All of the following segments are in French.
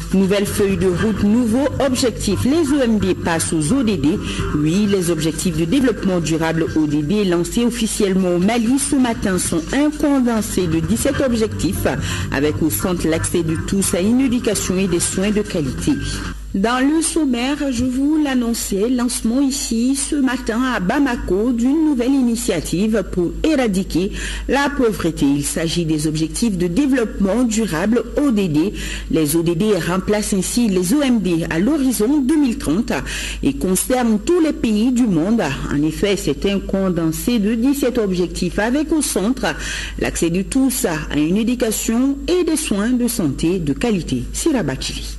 Nouvelle feuille de route, nouveau objectif. Les OMD passent aux ODD. Oui, les objectifs de développement durable ODD lancés officiellement au Mali ce matin sont un condensé de 17 objectifs avec au centre l'accès de tous à une éducation et des soins de qualité. Dans le sommaire, je vous l'annonçais, lancement ici ce matin à Bamako d'une nouvelle initiative pour éradiquer la pauvreté. Il s'agit des objectifs de développement durable ODD. Les ODD remplacent ainsi les OMD à l'horizon 2030 et concernent tous les pays du monde. En effet, c'est un condensé de 17 objectifs avec au centre l'accès de tous à une éducation et des soins de santé de qualité. Sirabachili.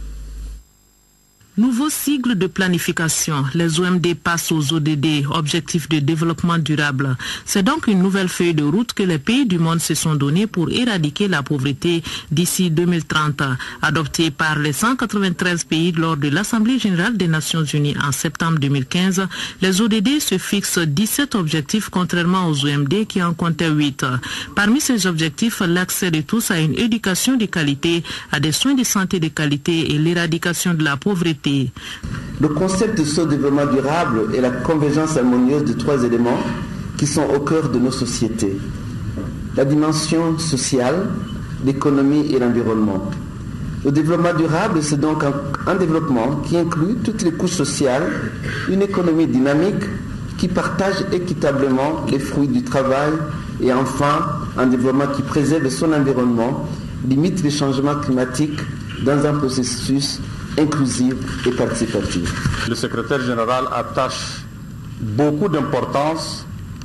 Nouveau sigle de planification, les OMD passent aux ODD, Objectifs de développement durable. C'est donc une nouvelle feuille de route que les pays du monde se sont donnés pour éradiquer la pauvreté d'ici 2030. Adoptée par les 193 pays lors de l'Assemblée générale des Nations unies en septembre 2015, les ODD se fixent 17 objectifs contrairement aux OMD qui en comptaient 8. Parmi ces objectifs, l'accès de tous à une éducation de qualité, à des soins de santé de qualité et l'éradication de la pauvreté. Le concept de ce développement durable est la convergence harmonieuse de trois éléments qui sont au cœur de nos sociétés. La dimension sociale, l'économie et l'environnement. Le développement durable, c'est donc un développement qui inclut toutes les couches sociales, une économie dynamique qui partage équitablement les fruits du travail et enfin un développement qui préserve son environnement, limite les changements climatiques dans un processus inclusive et participative. Le secrétaire général attache beaucoup d'importance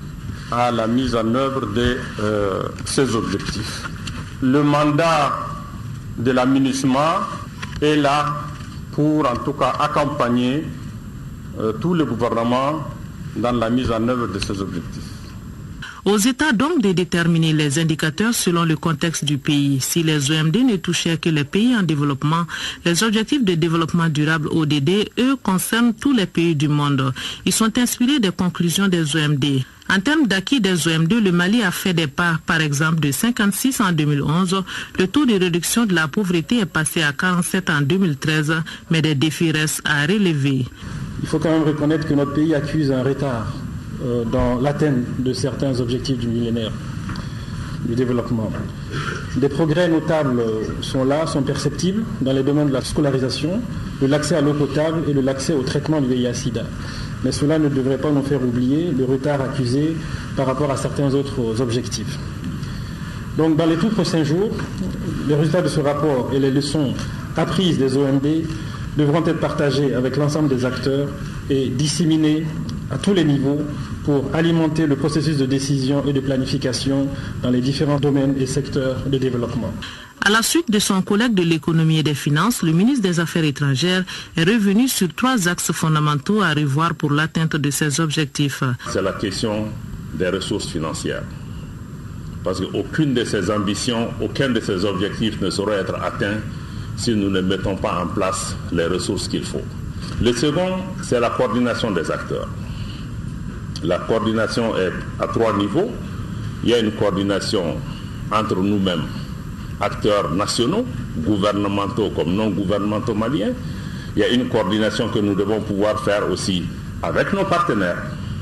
à la mise en œuvre de ces objectifs. Le mandat de la MINUSMA est là pour en tout cas accompagner tout le gouvernement dans la mise en œuvre de ces objectifs. Aux États donc de déterminer les indicateurs selon le contexte du pays. Si les OMD ne touchaient que les pays en développement, les objectifs de développement durable ODD, eux, concernent tous les pays du monde. Ils sont inspirés des conclusions des OMD. En termes d'acquis des OMD, le Mali a fait des pas, par exemple, de 56 en 2011. Le taux de réduction de la pauvreté est passé à 47 en 2013, mais des défis restent à relever. Il faut quand même reconnaître que notre pays accuse un retard dans l'atteinte de certains objectifs du millénaire du développement. Des progrès notables sont perceptibles dans les domaines de la scolarisation, de l'accès à l'eau potable et de l'accès au traitement du VIH-Sida. Mais cela ne devrait pas nous faire oublier le retard accusé par rapport à certains autres objectifs. Donc dans les tout prochains jours, les résultats de ce rapport et les leçons apprises des OMD devront être partagés avec l'ensemble des acteurs et disséminés à tous les niveaux pour alimenter le processus de décision et de planification dans les différents domaines et secteurs de développement. À la suite de son collègue de l'économie et des finances, le ministre des Affaires étrangères est revenu sur 3 axes fondamentaux à revoir pour l'atteinte de ces objectifs. C'est la question des ressources financières. Parce qu'aucune de ces ambitions, aucun de ces objectifs ne saurait être atteint si nous ne mettons pas en place les ressources qu'il faut. Le second, c'est la coordination des acteurs. La coordination est à 3 niveaux. Il y a une coordination entre nous-mêmes, acteurs nationaux, gouvernementaux comme non gouvernementaux maliens. Il y a une coordination que nous devons pouvoir faire aussi avec nos partenaires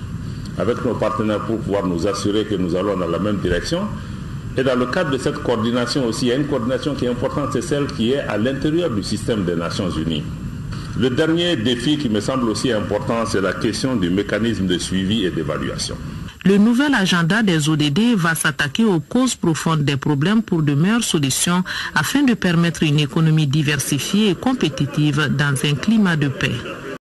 pour pouvoir nous assurer que nous allons dans la même direction. Et dans le cadre de cette coordination aussi, il y a une coordination qui est importante, c'est celle qui est à l'intérieur du système des Nations Unies. Le dernier défi qui me semble aussi important, c'est la question du mécanisme de suivi et d'évaluation. Le nouvel agenda des ODD va s'attaquer aux causes profondes des problèmes pour de meilleures solutions afin de permettre une économie diversifiée et compétitive dans un climat de paix.